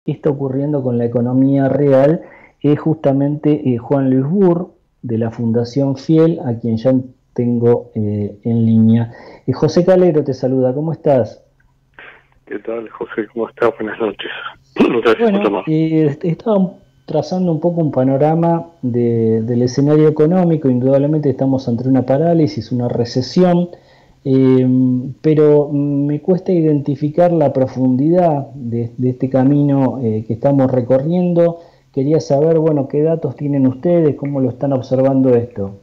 está ocurriendo con la economía real es justamente Juan Luis Burr, de la Fundación Fiel, a quien ya tengo en línea. José Calero te saluda, ¿cómo estás? ¿Qué tal, José? ¿Cómo estás? Buenas noches. Gracias por Bueno, llamar. estaba trazando un poco un panorama del escenario económico. Indudablemente estamos ante una parálisis, una recesión, eh, pero me cuesta identificar la profundidad de este camino que estamos recorriendo. Quería saber, bueno, qué datos tienen ustedes, cómo lo están observando esto.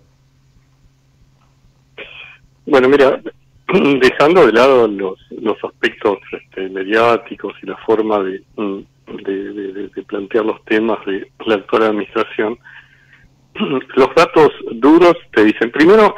Bueno, mira, dejando de lado los aspectos mediáticos y la forma de plantear los temas de la actual administración, los datos duros te dicen, primero,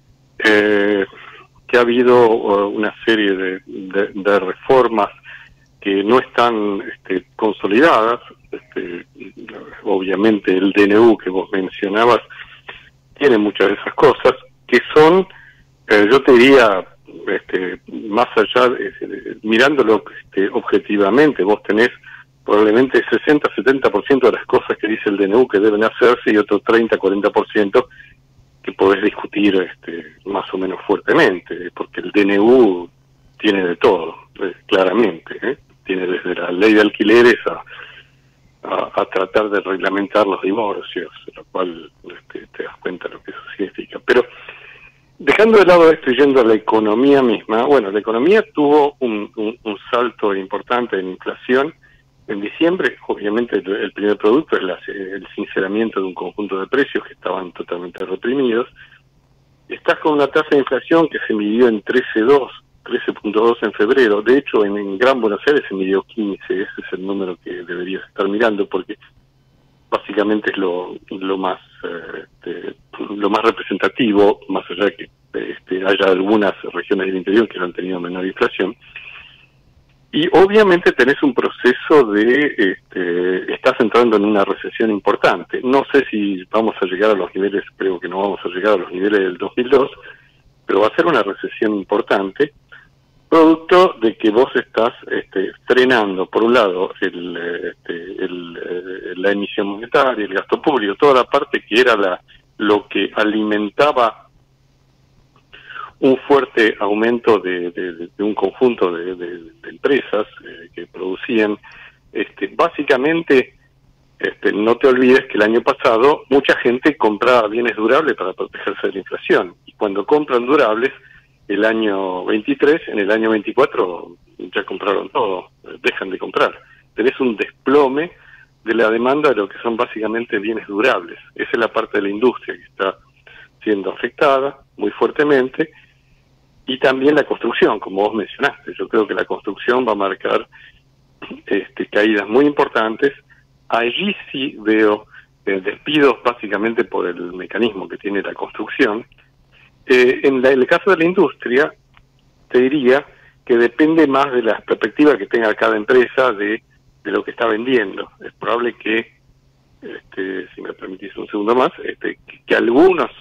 que ha habido una serie de reformas que no están consolidadas. Obviamente el DNU que vos mencionabas tiene muchas de esas cosas que son, yo te diría, más allá, mirándolo objetivamente, vos tenés probablemente 60-70% de las cosas que dice el DNU que deben hacerse y otro 30-40% que podés discutir más o menos fuertemente, porque el DNU tiene de todo, claramente, tiene desde la ley de alquileres a tratar de reglamentar los divorcios, lo cual te das cuenta de lo que eso significa. Pero dejando de lado esto y yendo a la economía misma, bueno, la economía tuvo un salto importante en inflación. En diciembre, obviamente, el primer producto es el sinceramiento de un conjunto de precios que estaban totalmente reprimidos. Estás con una tasa de inflación que se midió en 13.2 en febrero. De hecho, en Gran Buenos Aires se midió 15. Ese es el número que deberías estar mirando, porque básicamente es lo más representativo, más allá de que haya algunas regiones del interior que no han tenido menor inflación. Y obviamente tenés un proceso estás entrando en una recesión importante. No sé si vamos a llegar a los niveles, creo que no vamos a llegar a los niveles del 2002, pero va a ser una recesión importante, producto de que vos estás frenando, por un lado, la emisión monetaria, el gasto público, toda la parte que era lo que alimentaba un fuerte aumento de un conjunto de empresas que producían. Básicamente, no te olvides que el año pasado mucha gente compraba bienes durables para protegerse de la inflación, y cuando compran durables el año 23, en el año 24 ya compraron todo, dejan de comprar. Tenés un desplome de la demanda de lo que son básicamente bienes durables. Esa es la parte de la industria que está siendo afectada muy fuertemente, y también la construcción, como vos mencionaste. Yo creo que la construcción va a marcar caídas muy importantes. Allí sí veo despidos básicamente por el mecanismo que tiene la construcción. En el caso de la industria, te diría que depende más de las perspectivas que tenga cada empresa de lo que está vendiendo. Es probable que, si me permitís un segundo más, que algunas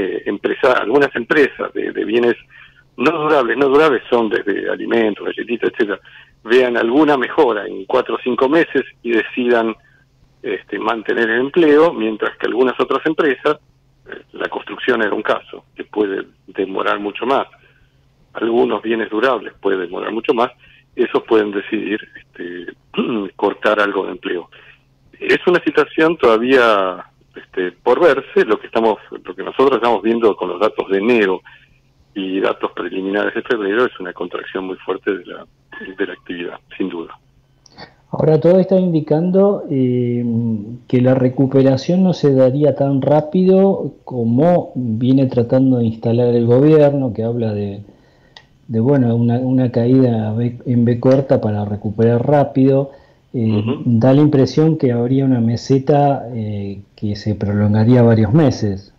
empresas de bienes no durables son desde alimentos, galletitas, etcétera, vean alguna mejora en 4 o 5 meses y decidan mantener el empleo, mientras que algunas otras empresas, la construcción era un caso, que puede demorar mucho más. Algunos bienes durables pueden demorar mucho más, esos pueden decidir cortar algo de empleo. Es una situación todavía por verse. Lo que nosotros estamos viendo con los datos de enero y datos preliminares de febrero es una contracción muy fuerte de la actividad, sin duda. Ahora todo está indicando que la recuperación no se daría tan rápido como viene tratando de instalar el gobierno, que habla de bueno, una caída en B corta para recuperar rápido. Da la impresión que habría una meseta que se prolongaría varios meses.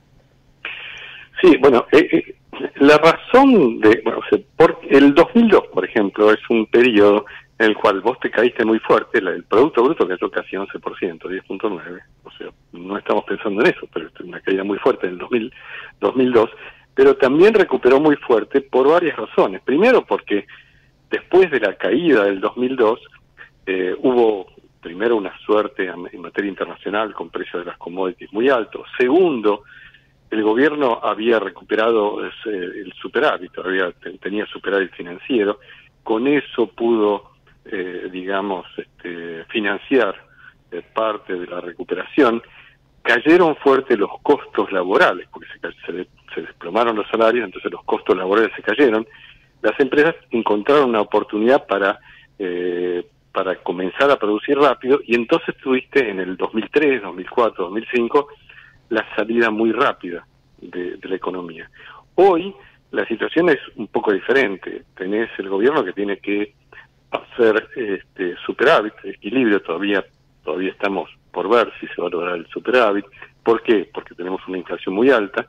Sí, bueno, la razón por el 2002, por ejemplo, es un periodo en el cual vos te caíste muy fuerte. El Producto Bruto cayó casi 11%, 10.9%, o sea, no estamos pensando en eso, pero es una caída muy fuerte en el 2002, pero también recuperó muy fuerte por varias razones. Primero, porque después de la caída del 2002 hubo primero, una suerte en materia internacional con precios de las commodities muy altos. Segundo, el gobierno había recuperado el superávit, tenía superávit financiero. Con eso pudo, digamos, financiar parte de la recuperación. Cayeron fuerte los costos laborales, porque se desplomaron los salarios, entonces los costos laborales se cayeron. Las empresas encontraron una oportunidad para comenzar a producir rápido, y entonces tuviste en el 2003, 2004, 2005 la salida muy rápida de la economía. Hoy la situación es un poco diferente. Tenés el gobierno que tiene que hacer superávit, equilibrio. Todavía estamos por ver si se va a lograr el superávit. ¿Por qué? Porque tenemos una inflación muy alta.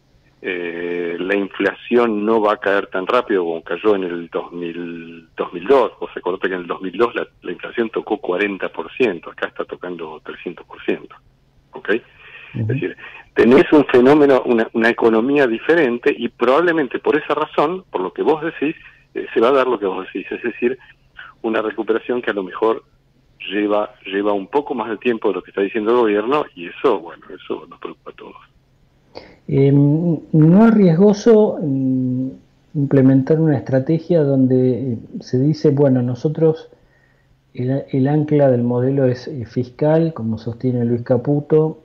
La inflación no va a caer tan rápido como cayó en el 2002. Vos acordate que en el 2002 la inflación tocó 40%, acá está tocando 300%. ¿Ok? Es decir, tenés un fenómeno, una economía diferente, y probablemente por esa razón, por lo que vos decís, se va a dar lo que vos decís, es decir, una recuperación que a lo mejor lleva un poco más de tiempo de lo que está diciendo el gobierno, y eso, bueno, eso nos preocupa a todos. ¿No es riesgoso implementar una estrategia donde se dice, bueno, nosotros el ancla del modelo es fiscal, como sostiene Luis Caputo,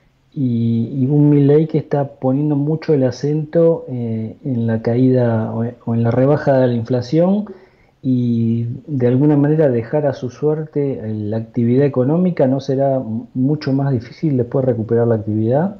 y un Milei que está poniendo mucho el acento en la caída o en la rebaja de la inflación, y de alguna manera dejar a su suerte la actividad económica? ¿No será mucho más difícil después recuperar la actividad?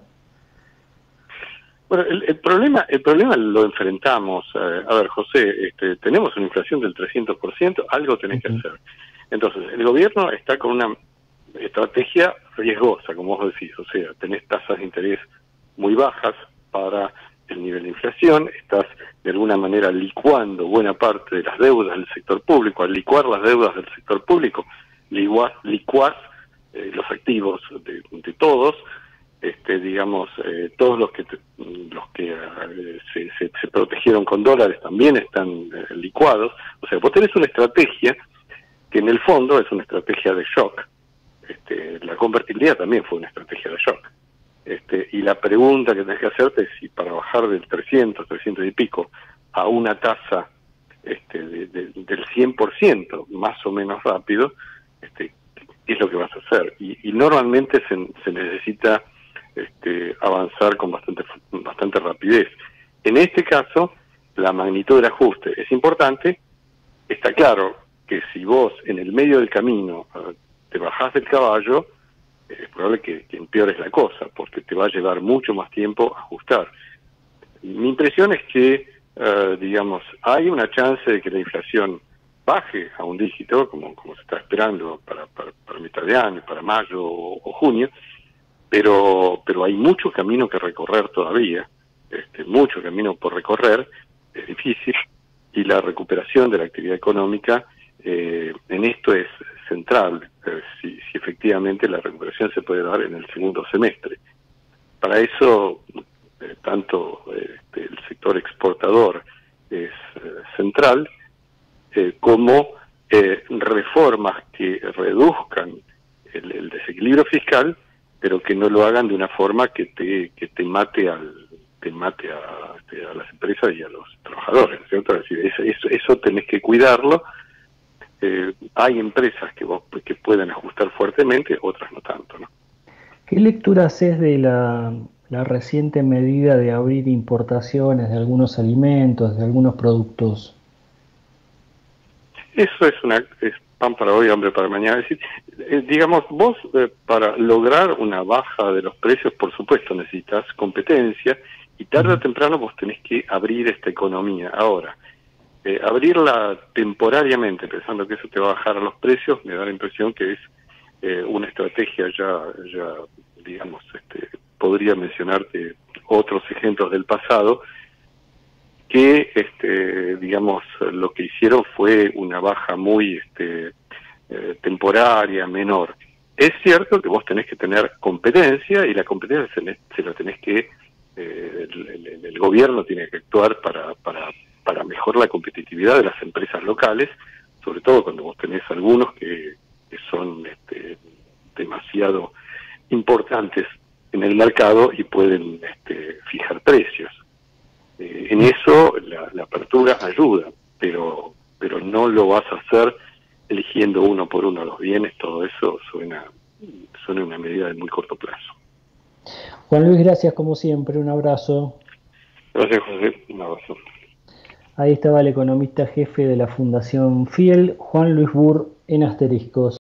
Bueno, el problema lo enfrentamos. A ver, José, tenemos una inflación del 300%, algo tenés que hacer. Entonces, el gobierno está con una estrategia riesgosa, como vos decís, o sea, tenés tasas de interés muy bajas para el nivel de inflación, estás de alguna manera licuando buena parte de las deudas del sector público. Al licuar las deudas del sector público, licuás los activos de todos, digamos, todos los que se protegieron con dólares también están licuados. O sea, vos tenés una estrategia que en el fondo es una estrategia de shock. La convertibilidad también fue una estrategia de shock. Y la pregunta que tenés que hacerte es si para bajar del 300 y pico a una tasa del 100%, más o menos rápido, ¿qué es lo que vas a hacer? Y normalmente se necesita avanzar con bastante rapidez. En este caso, la magnitud del ajuste es importante. Está claro que si vos en el medio del camino te bajás del caballo, es probable que empeores la cosa, porque te va a llevar mucho más tiempo ajustar. Mi impresión es que, digamos, hay una chance de que la inflación baje a un dígito, como se está esperando para mitad de año, para mayo o junio, pero hay mucho camino que recorrer todavía, mucho camino por recorrer, es difícil, y la recuperación de la actividad económica en esto es central, si efectivamente la recuperación se puede dar en el segundo semestre. Para eso, tanto el sector exportador es central, como reformas que reduzcan el desequilibrio fiscal, pero que no lo hagan de una forma que te mate a las empresas y a los trabajadores, ¿no es cierto? Es decir, eso tenés que cuidarlo. Hay empresas que pueden ajustar fuertemente, otras no tanto, ¿no? ¿Qué lectura haces de la reciente medida de abrir importaciones de algunos alimentos, de algunos productos? Eso es pan para hoy, hambre para mañana. Es decir, digamos, vos para lograr una baja de los precios, por supuesto, necesitas competencia, y tarde o temprano vos tenés que abrir esta economía. Ahora, abrirla temporariamente, pensando que eso te va a bajar a los precios, me da la impresión que es una estrategia ya digamos, podría mencionarte otros ejemplos del pasado, que, digamos, lo que hicieron fue una baja muy temporaria, menor. Es cierto que vos tenés que tener competencia, y la competencia se la tenés que, el gobierno tiene que actuar para mejorar la competitividad de las empresas locales, sobre todo cuando vos tenés algunos que que son demasiado importantes en el mercado y pueden fijar precios. En eso la apertura ayuda, pero no lo vas a hacer eligiendo uno por uno los bienes. Todo eso suena una medida de muy corto plazo. Juan Luis, gracias como siempre, un abrazo. Gracias, José, un abrazo. Ahí estaba el economista jefe de la Fundación Fiel, Juan Luis Burr, en Asteriscos.